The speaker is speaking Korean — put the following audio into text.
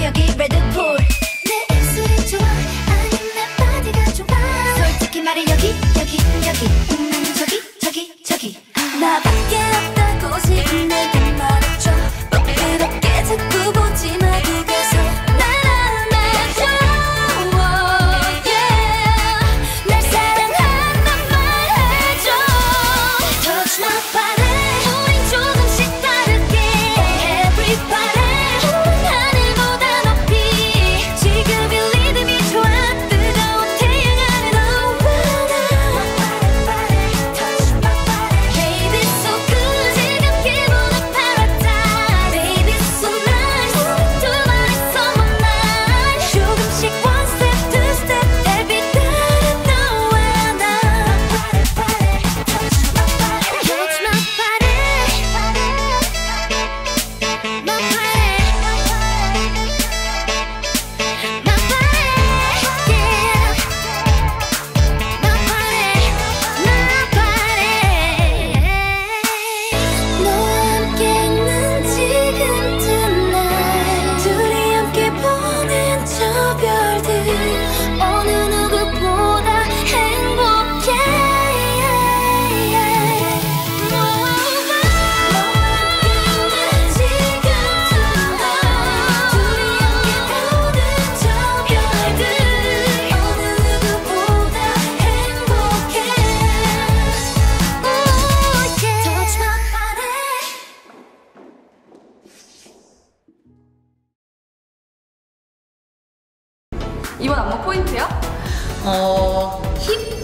여기 레드불. 내 입술이 좋아 아님 내 바디가 좋아. 솔직히 말해 여기 여기 여기 저기 저기 나밖에 없다고 싶은 내게 말해줘. 부끄럽게 자꾸 보지 말고 계속 날 안아줘. yeah. 날 사랑한단 말해줘. Touch my body. 우린 조금씩 다르게 Everybody. 하늘보다 높이 지금 이 리듬이 좋아. 뜨거운 태양 아래 너와 나. Touch my body. Baby so good. 지금 기분은 paradise. Baby so nice. 두 번 있어 my mind. 조금씩 one step two step every day 너와 나. Touch my body. Touch my body. My body. My body. Yeah. My body. My body. 너와 함께 있는 지금 tonight. 둘이 함께 보낸 저 별들 어느 누구보다 행복해. 너와 함께 있는 지금 tonight. 둘이 함께 보낸 저 별들 어느 누구보다 행복해. Touch my body. 이번 안무 포인트요? 힙